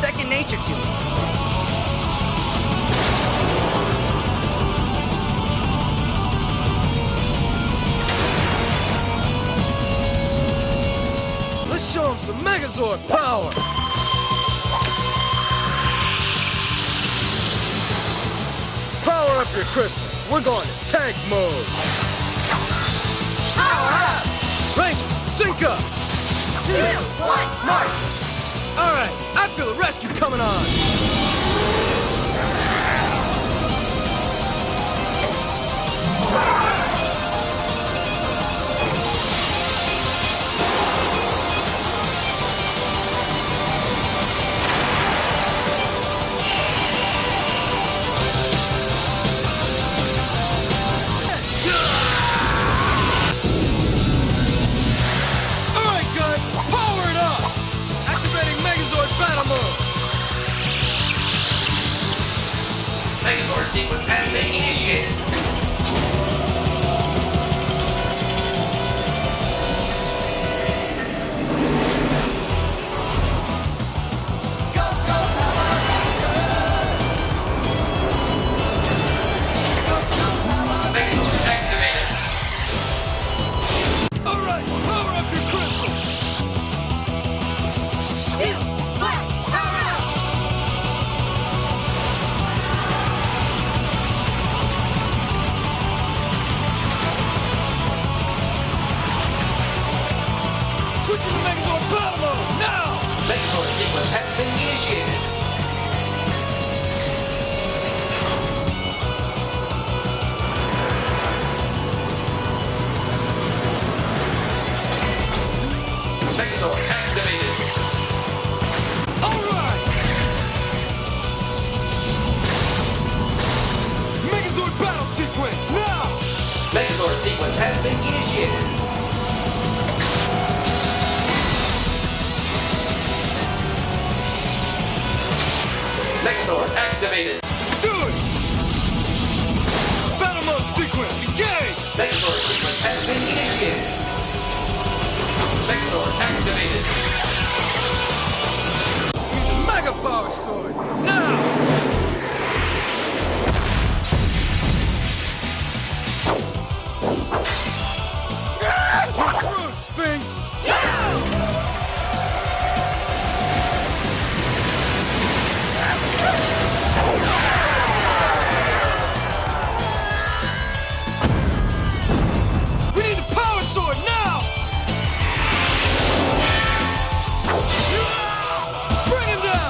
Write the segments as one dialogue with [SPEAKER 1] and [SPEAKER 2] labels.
[SPEAKER 1] second nature to me.
[SPEAKER 2] Let's show him some Megazord power! Power up your crystal. We're going to tank mode.
[SPEAKER 3] Power up!
[SPEAKER 2] Ranger, sync up!
[SPEAKER 3] 2, 1, march!
[SPEAKER 2] Alright, I feel a rescue coming on!
[SPEAKER 4] Megazord sequence has been initiated.
[SPEAKER 3] Go, go, Power Rangers! Go, go, Power Rangers!
[SPEAKER 4] Megazord activated.
[SPEAKER 2] Alright, power up your crystal!
[SPEAKER 3] 2, 1, power up!
[SPEAKER 2] Switching to Megazord battle mode, now!
[SPEAKER 4] Megazord sequence has been initiated. Megazord activated.
[SPEAKER 2] Alright! Megazord battle sequence, now!
[SPEAKER 4] Megazord sequence has been initiated. Megazord activated.
[SPEAKER 2] Let's do it! Battle mode sequence, engage!
[SPEAKER 4] Megazord sequence has been initiated. Megazord activated.
[SPEAKER 2] Mega Power Sword, now! You're through, Sphinx! We need the Power Sword now! Bring him down!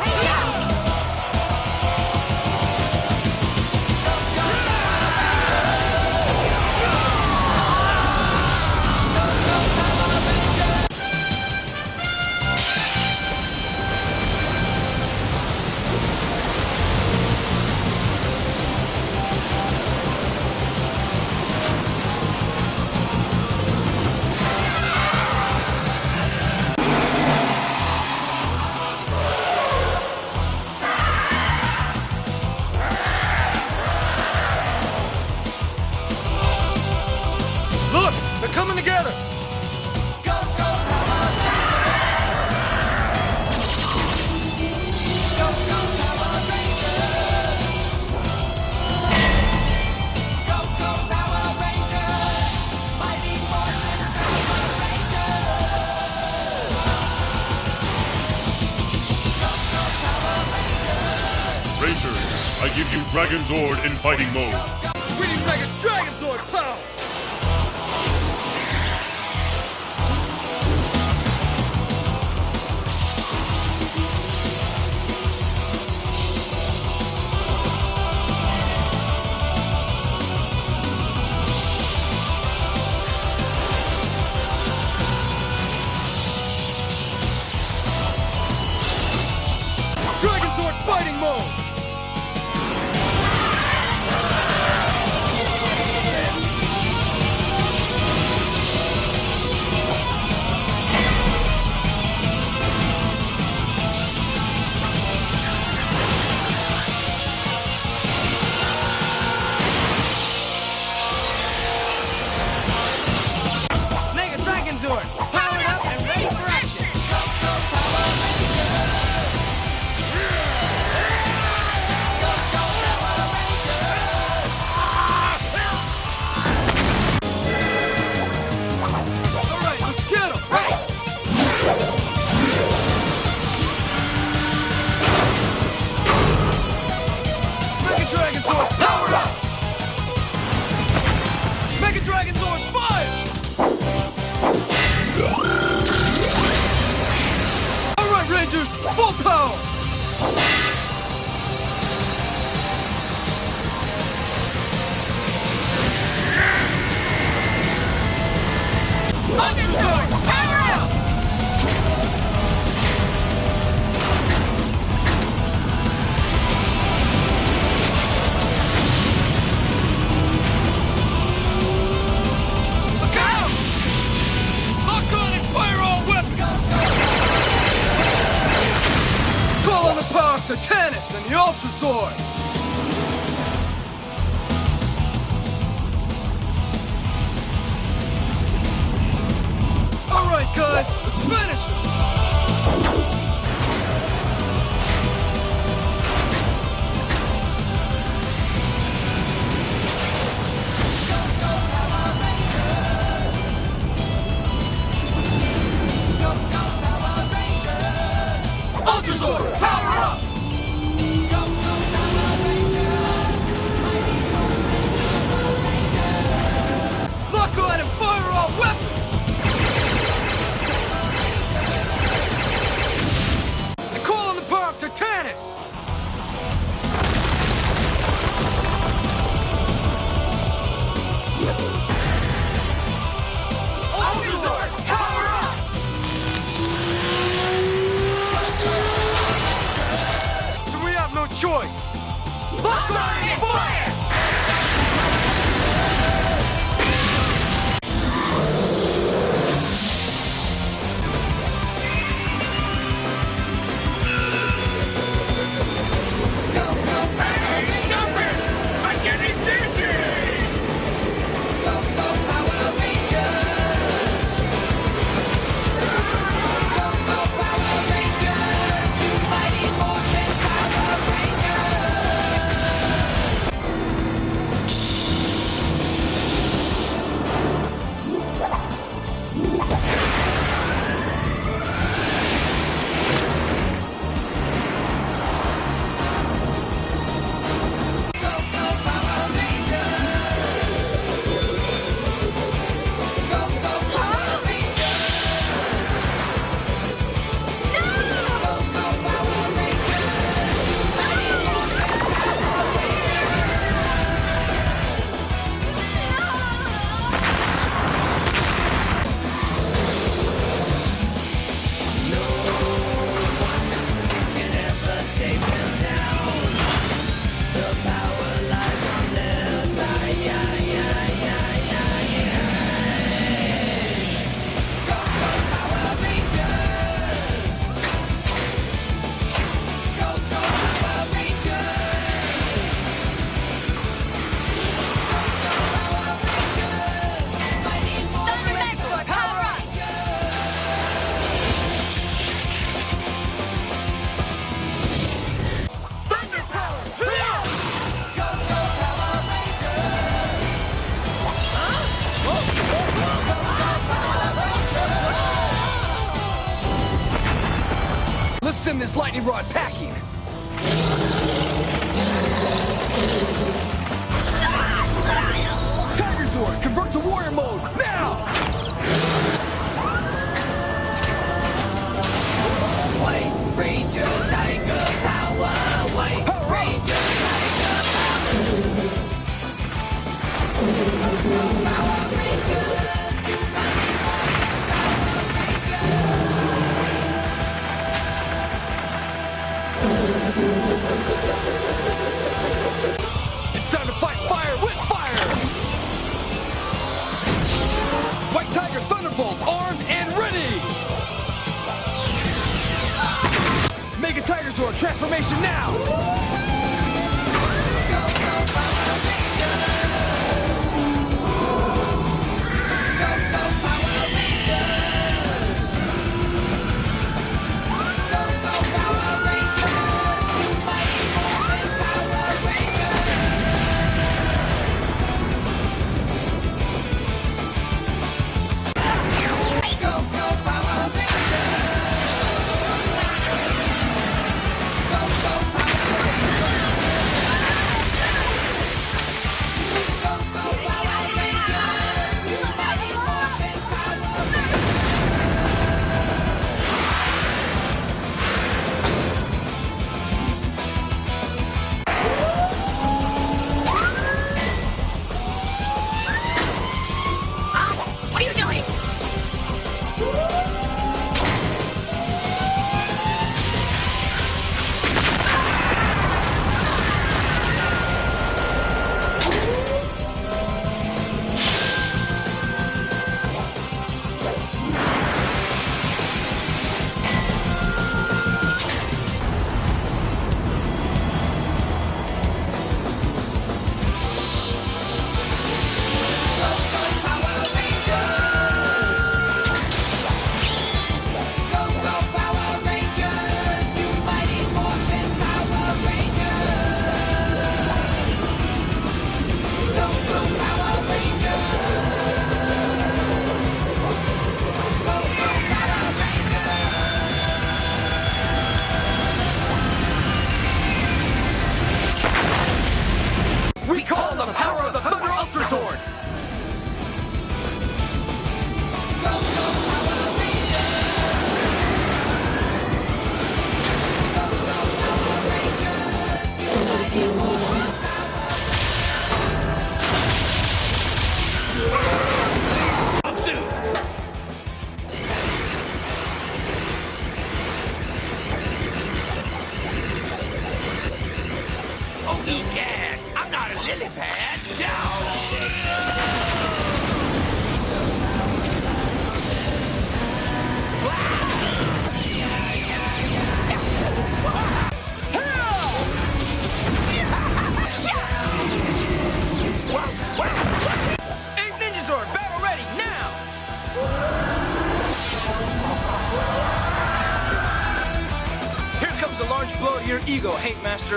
[SPEAKER 2] Look, they're coming together!
[SPEAKER 3] Go, go, Power Rangers! Go, go, Power Rangers! Go, go, Power Rangers! Mighty Morphin Power Rangers! Go, go, Power Rangers!
[SPEAKER 5] Rangers, I give you Dragon Zord in fighting mode.
[SPEAKER 2] We need Mega Dragon Sword power! Dragon Sword fighting mode! Finish him! Ultrazord, power up! Lock on and fire all weapons! I call on the power of Titanus! Ultrazord, power up! Then we have no choice! Lock on and fire! Let's send this lightning rod packing! Tiger Zord, convert to warrior mode, now!
[SPEAKER 3] White Ranger Tiger Power. White Ranger Tiger Power. Power Rangers.
[SPEAKER 2] It's time to fight fire with fire! White Tiger Thunderbolt, armed and ready! Mega Tiger Zord transformation now! ego, Hate Master.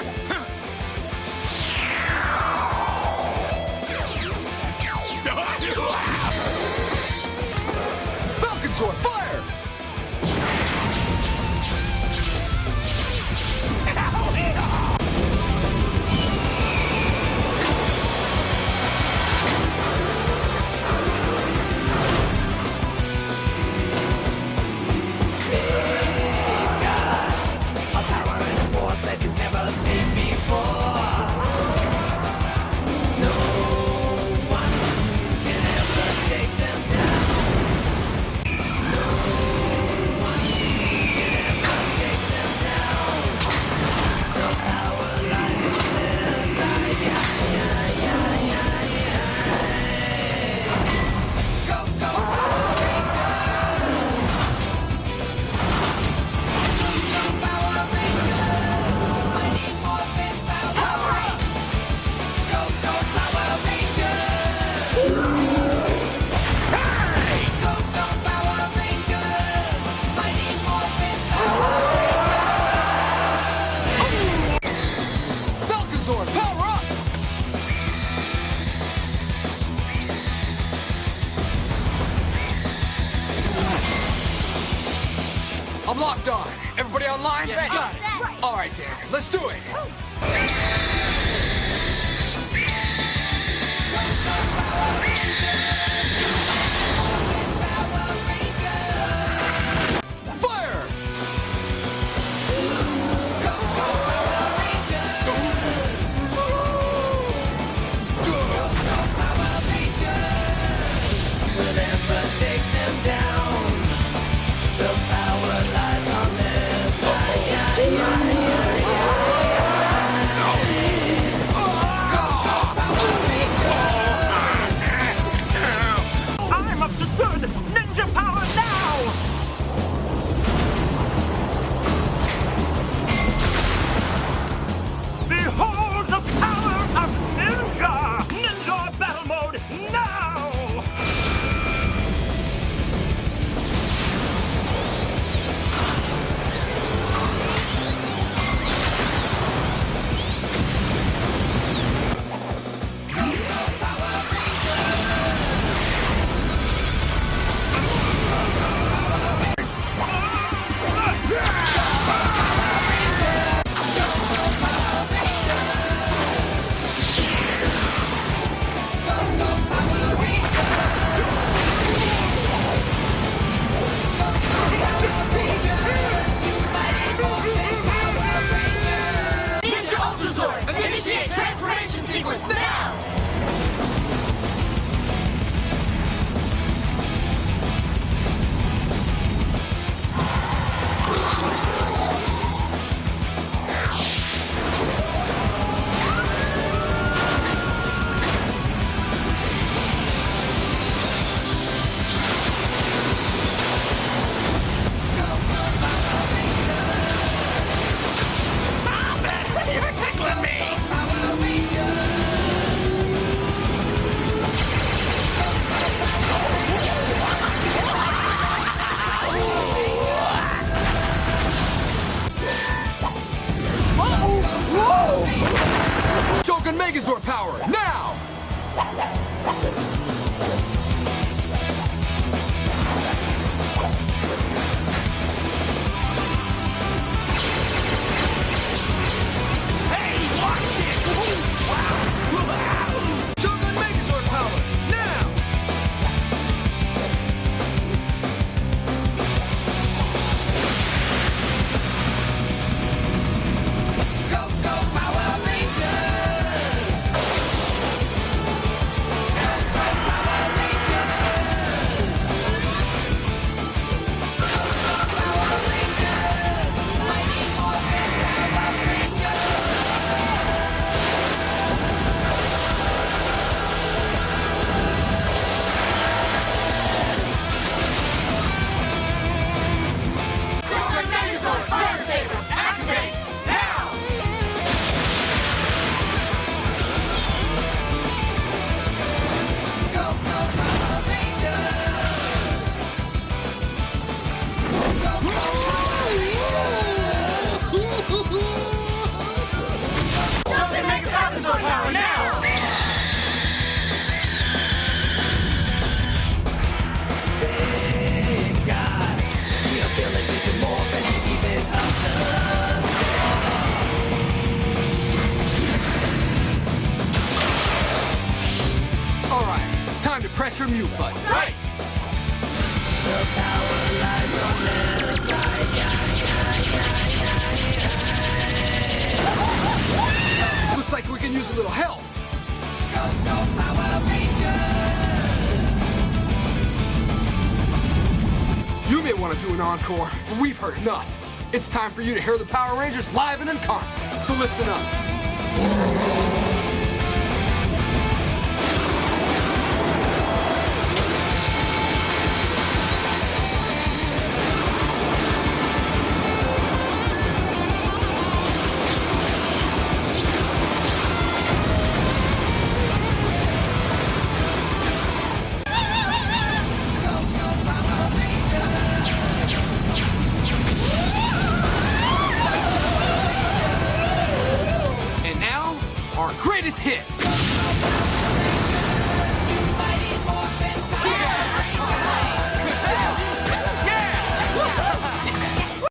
[SPEAKER 2] Falcon Sword, fire!
[SPEAKER 3] A power and a force that you've never seen before. No one can ever take them down. No one can ever take them down. The power lies in their side. Go, go, Power Rangers! Go, Power Rangers! Mighty Morphin Power! Go, go, Power Rangers! Hey! Go, go, Power Rangers! Mighty Morphin Power!
[SPEAKER 2] Falcon Sword, power up! I'm locked on. Everybody online?
[SPEAKER 1] Ready.
[SPEAKER 2] Got it.
[SPEAKER 1] Right.
[SPEAKER 2] All right, Dan. Let's do it. Fire!
[SPEAKER 3] Will never take them down. The power lies on their side.
[SPEAKER 2] time to press your mute button.
[SPEAKER 4] Right!
[SPEAKER 2] Looks like we can use a little help. You may want to do an encore, but we've heard enough. It's time for you to hear the Power Rangers live and in concert. So listen up.